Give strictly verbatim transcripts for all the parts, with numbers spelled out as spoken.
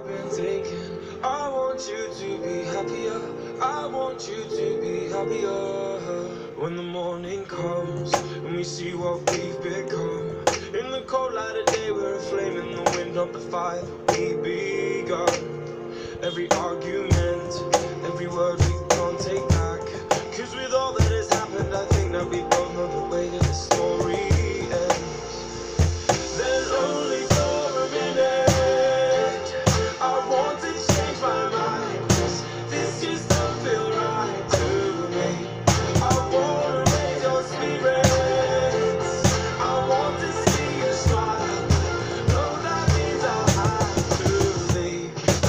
I've been thinking, I want you to be happier. I want you to be happier. When the morning comes and we see what we've become, in the cold light of day we're a flame in the wind of the fire we begun. Every argument, every word we can't take back, cause with all that has happened I think that we both know the way that the story ends. Then only for a minute I want to change my mind, cause this just don't feel right to me. I wanna raise your spirits, I want to see you smile. No, that means I'll have to leave.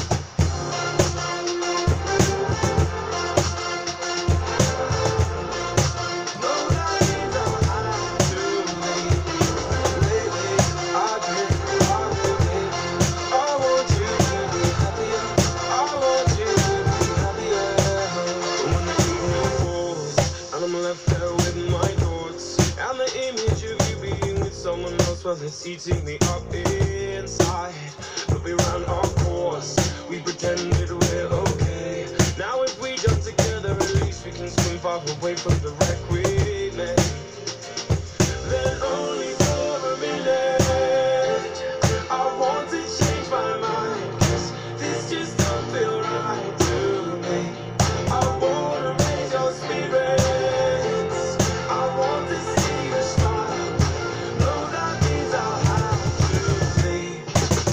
Well, it's eating me up inside, but we ran our course, we pretended we're okay. Now if we jump together, at least we can swim far away from the wreck we made. Then only for a minute I want to change my mind, cause this just don't feel right to me. I wanna raise your spirits, I want to see you smile. No, that means I'll have to leave.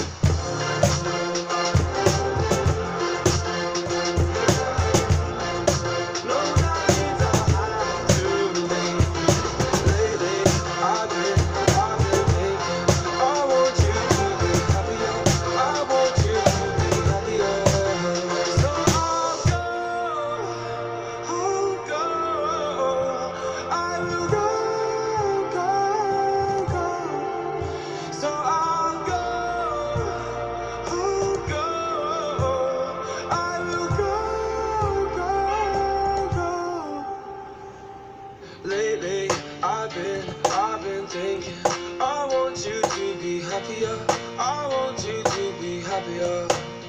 No, that means I'll have to leave. Lately, I've been, I've been thinking, I want you to be happier. I want you to be happier. So I'll go, I'll go, I will go, go, go. So I'll go, I'll go, I will go, go, go. Lately, I've been, I've been thinking, I want you to be happier. I want you to be happier.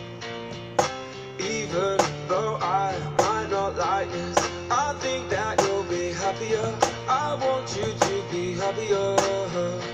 Even though I might not like this, I think that you'll be happier. I want you to be happier.